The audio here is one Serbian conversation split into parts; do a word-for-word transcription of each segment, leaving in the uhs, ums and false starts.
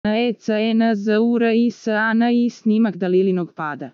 E C N Z U R I S A N I snimak Dalilinog pada.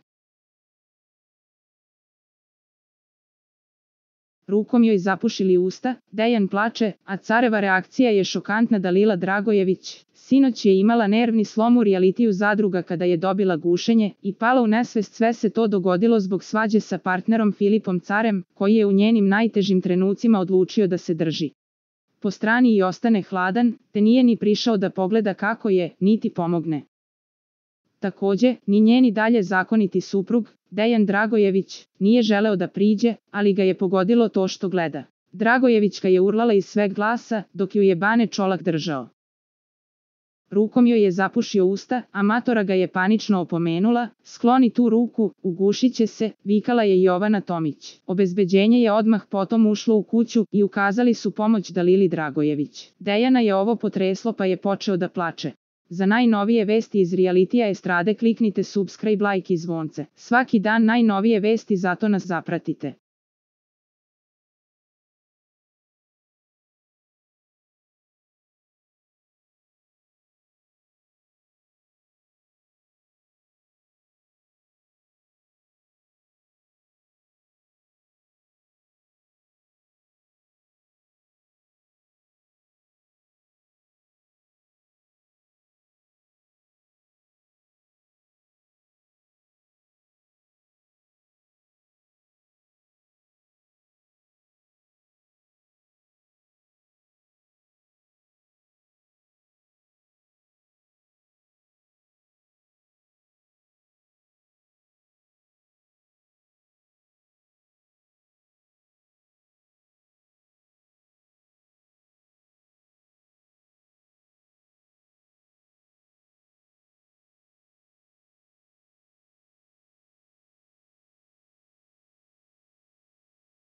Rukom joj zapušili usta, Dejan plače, a careva reakcija je šokantna. Dalila Dragojević sinoć je imala nervni slom u realitiju Zadruga kada je dobila gušenje i pala u nesvest. Sve se to dogodilo zbog svađe sa partnerom Filipom Carem, koji je u njenim najtežim trenucima odlučio da se drži po strani i ostane hladan, te nije ni prišao da pogleda kako je, niti pomogne. Takođe, ni njeni dalje zakoniti suprug, Dejan Dragojević, nije želeo da priđe, ali ga je pogodilo to što gleda. Dragojevićka je urlala iz sveg glasa, dok ju je Bane Čolak držao. Rukom joj je zapušio usta, a matora ga je panično opomenula, skloni tu ruku, ugušit će se, vikala je Jovana Tomić. Obezbeđenje je odmah potom ušlo u kuću i ukazali su pomoć Dalili Dragojević. Dejana je ovo potreslo pa je počeo da plače. Za najnovije vesti iz realitija estrade kliknite subscribe, like i zvonce. Svaki dan najnovije vesti, zato nas zapratite.